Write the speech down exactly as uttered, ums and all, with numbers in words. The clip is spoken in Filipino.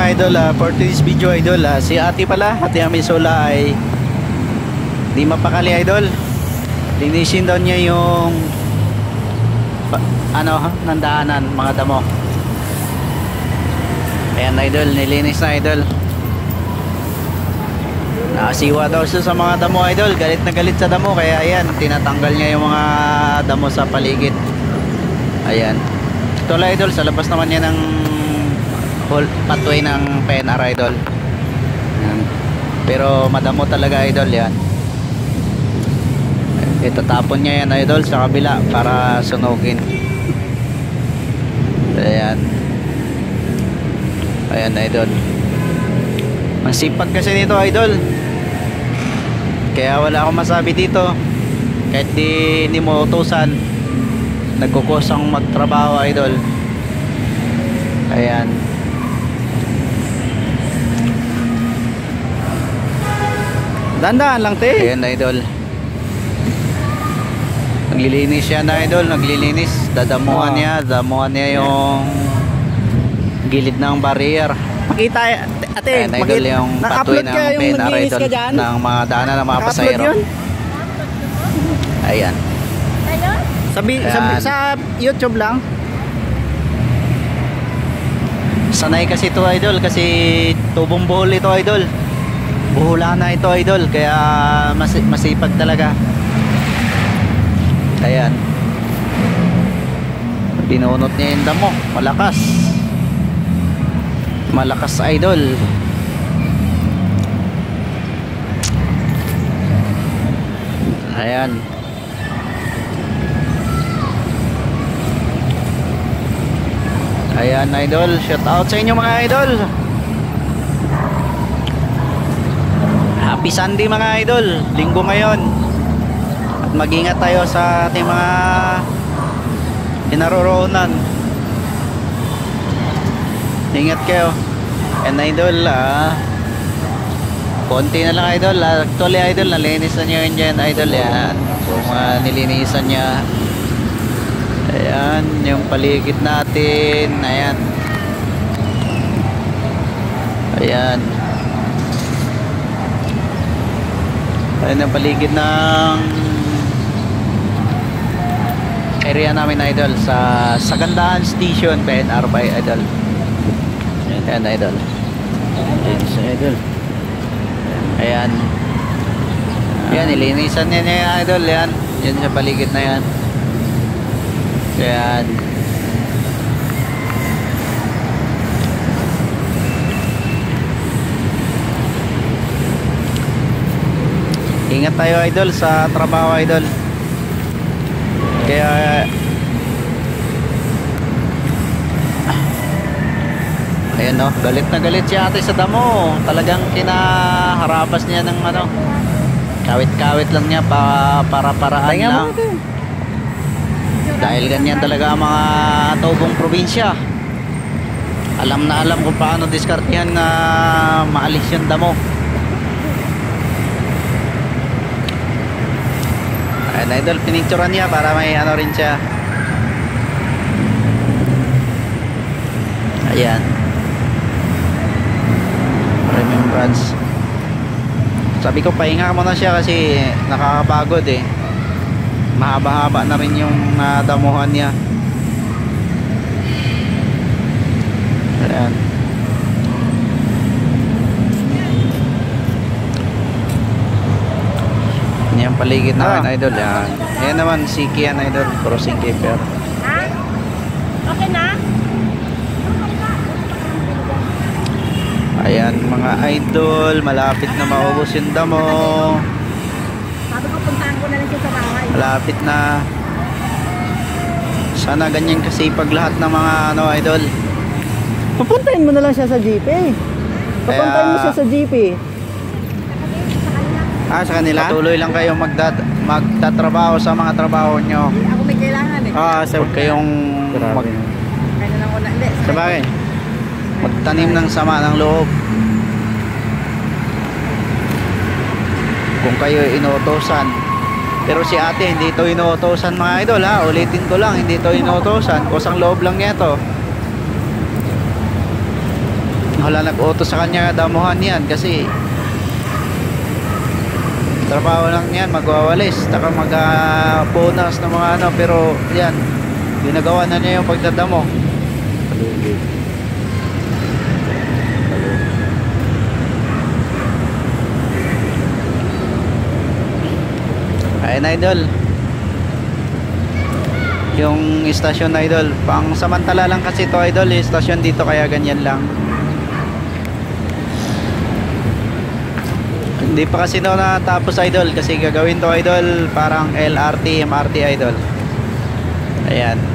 mga idol, uh, for today's video idol, uh, si ate pala, ate Amisola ay di mapakali idol. Linisin daw niya yung pa, ano, nandaanan, mga damo. Ayan idol, nilinis na idol. Nakasiwa daw siya sa mga damo idol, galit na galit sa damo, kaya ayan, tinatanggal niya yung mga damo sa paligid. Ayan. Ito lang idol, sa labas naman niya ng whole pathway ng P N R idol. Ayan. Pero madamo talaga idol yan. Itatapon niya yan idol sa kabila para sunugin. Ayan. Ayan idol. Ang sipag kasi nito idol. Kaya wala akong masabi dito. Kahit di, di mo utusan, nagkukusang magtrabaho idol. Ayan. Dandaan lang te. Ayan idol. Naglilinis siya na idol. Naglilinis. Dadamuhan oh. niya. Dadamuhan niya yung gilid ng barrier. Makita ate. Ayan idol, yung pathway ng P N R idol. Ng mga daanan ng mga pasahero. Ayan. Sabi, sabi, sa YouTube lang. Sanay kasi ito idol, kasi tubong buhol ito idol. Buhula na ito idol, kaya mas, masipag talaga. Ayan. Binunot niya yung damo, malakas. Malakas idol. Ayan. Ayan idol, shout out sa inyo mga idol. Happy Sunday mga idol, linggo ngayon. At mag-ingat tayo sa ating mga pinaroroonan. Ingat kayo. And idol, ah, konti na lang idol. Actually idol, nalinis na nyo yun dyan idol. Yan, kung uh, nilinisan nya. Ayan, yung paligid natin. Ayan. Ayan. Ayan ang paligid ng area namin idol sa Sagandaan Station, P N R by idol. Ayan idol. Ayan sa idol. Ayan. Ayan, ilinisan niya niya idol. Ayan. Yan sa paligid na yan. Ayan. Ingat tayo idol sa trabaho idol. Kaya ayan o, galit na galit si ate sa damo. Talagang kinaharapas niya ng ano, kawit-kawit lang niya pa, para paraan lang. Dahil ganyan talaga ang mga tubong probinsya. Alam na alam kung paano diskartehan na maalis yung damo. Ayan idol, pinicturan niya para may ano rin siya. Ayan, remembrance. Sabi ko pahinga muna siya kasi nakakapagod eh. Mahaba-haba na rin yung nadamuhan niya. Ayan. Yan yung paligid namin ah. idol. Yan. Yan naman si Kian idol, crossing keeper. Ha? Okay na? Ayan mga idol, malapit na maubos yung damo. Sabi ko puntahan ko na lang siya sa bahay. Malapit na. Sana ganyan kasi pag lahat ng mga ano idol. Papuntahin mo na lang siya sa G P. Papuntahin mo siya sa G P. Ah, sa kanila? Patuloy lang kayong magdad magtatrabaho sa mga trabaho nyo. Ako may kailangan eh. Ah, so huwag kayong mag... Kaya na lang ko na. Hindi. Sabagay. Magtanim ng sama ng loob. Kung kayo inuutosan. Pero si ate hindi ito inuutosan mga idol ha. Ulitin ko lang, hindi ito inuutosan. Kusang loob lang niya to. wala nag-auto sa kanya damuhan yan kasi trabaho lang yan, magwawalis taka mag-bonus ng mga ano, pero yan ginagawa na niya yung pagdadamo. Ayun idol, yung istasyon idol, pang samantala lang kasi to idol, yung istasyon dito kaya ganyan lang. Hindi pa kasi no natapos idol kasi gagawin to idol parang L R T, M R T idol. Ayan.